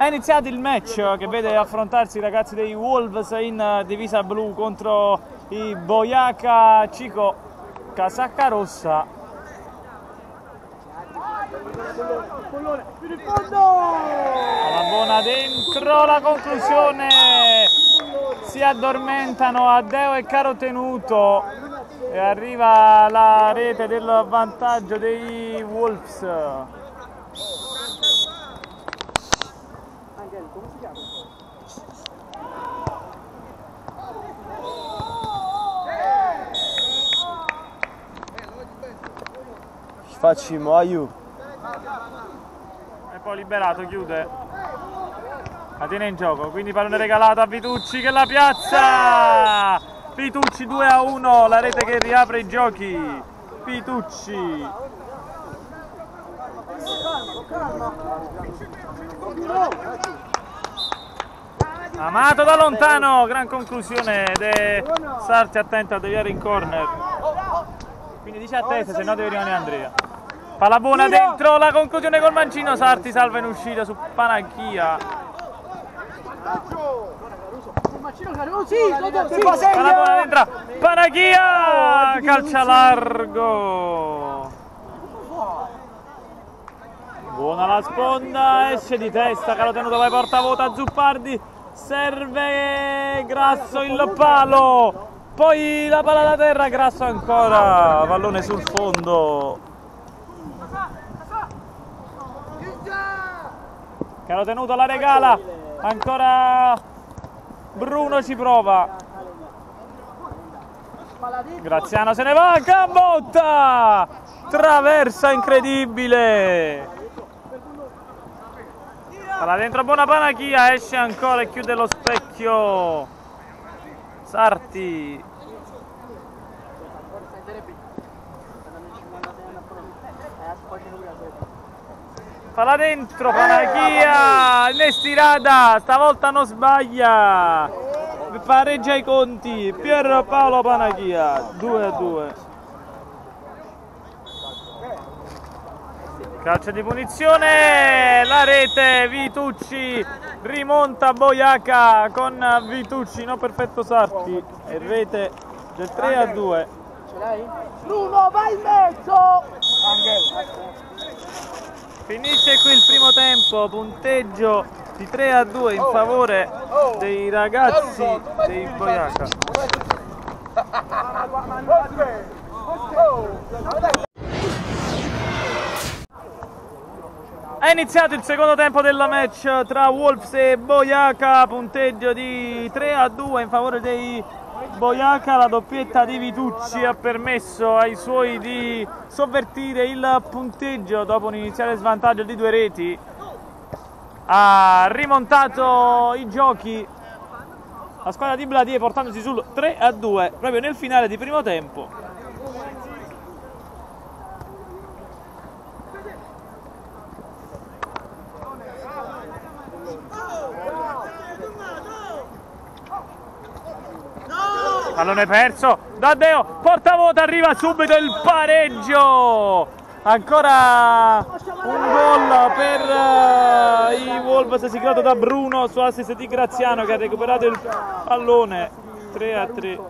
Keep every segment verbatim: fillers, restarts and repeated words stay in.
iniziato il match che vede affrontarsi i ragazzi dei Wolves in divisa blu contro i Boyacá Chico casacca rossa. La buona dentro, la conclusione, si addormentano Addeo e Carotenuto e arriva la rete del vantaggio dei Wolves. Facciamo aiuto. E poi liberato, chiude. La tiene in gioco, quindi pallone regalato a Vitucci che la piazza. Vitucci due a uno, la rete che riapre i giochi. Vitucci. Amato da lontano, gran conclusione ed è Sarti attento a deviare in corner. Quindi dice a testa, se no deve rimanere Andrea. Palla buona dentro, la conclusione col mancino, Sarti salva in uscita su Panacchia. Palla buona dentro, Panacchia, calcia largo. Buona la sponda, esce di testa, Carotenuto vai portavuota, Zuppardi, serve Grasso il palo. Poi la palla da terra, Grasso ancora, pallone sul fondo. Carotenuto la regala, ancora Bruno ci prova. Graziano se ne va, Gambotta! Traversa incredibile. Palla dentro, buona Panacchia, esce ancora e chiude lo specchio. Sarti. Palla dentro, Panacchia, Nestirada, stavolta non sbaglia, pareggia i conti, Pier Paolo Panacchia, due a due. Calcio di punizione, la rete, Vitucci rimonta Boyacá con Vitucci, no perfetto Sarti, e rete del tre a due. Bruno, vai in mezzo! Finisce qui il primo tempo, punteggio di tre a due in favore dei ragazzi dei Boyacá. È iniziato il secondo tempo del match tra Wolves e Boyacá, punteggio di tre a due in favore dei Boyacá. La doppietta di Vitucci ha permesso ai suoi di sovvertire il punteggio dopo un iniziale svantaggio di due reti. Ha rimontato i giochi la squadra di Bladier portandosi sul tre a due proprio nel finale di primo tempo. Pallone perso da Deo, portavuota, arriva subito il pareggio, ancora un gol per uh, i Wolves siglato da Bruno su assist di Graziano che ha recuperato il pallone. Tre a tre.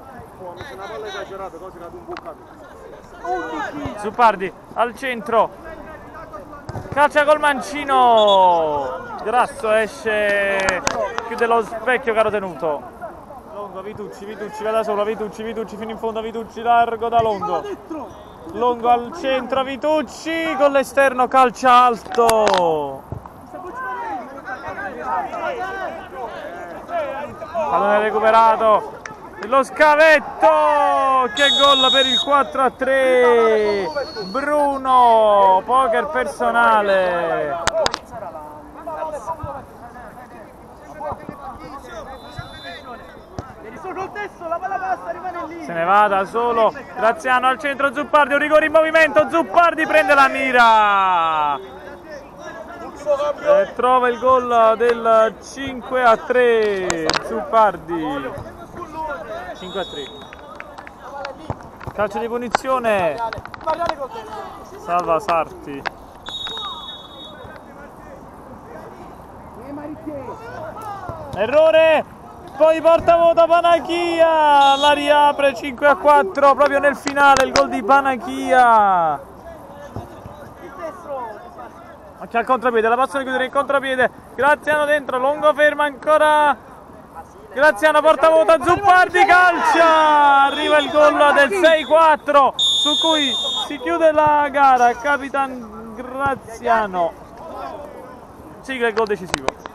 Zuppardi al centro, calcia col mancino, Grasso esce, chiude lo specchio Carotenuto. Longo, Vitucci, Vitucci va da solo, Vitucci, Vitucci fino in fondo, Vitucci largo da Longo. Longo al centro, Vitucci con l'esterno, calcia alto. Pallone recuperato, lo scavetto, che gol per il quattro a tre. Bruno, poker personale. Se ne va da solo Graziano al centro, Zuppardi, un rigore in movimento, Zuppardi prende la mira e trova il gol del cinque a tre. Zuppardi, cinque a tre. Calcio di punizione, salva Sarti. Errore, poi porta vuota Panakia, la riapre cinque a quattro proprio nel finale il gol di Panakia. Occhio al contropiede, la possono chiudere in contropiede, Graziano dentro, lungo ferma ancora, Graziano porta vuota, Zuppardi calcia, arriva il gol del sei quattro su cui si chiude la gara, Capitan Graziano sigla il gol decisivo.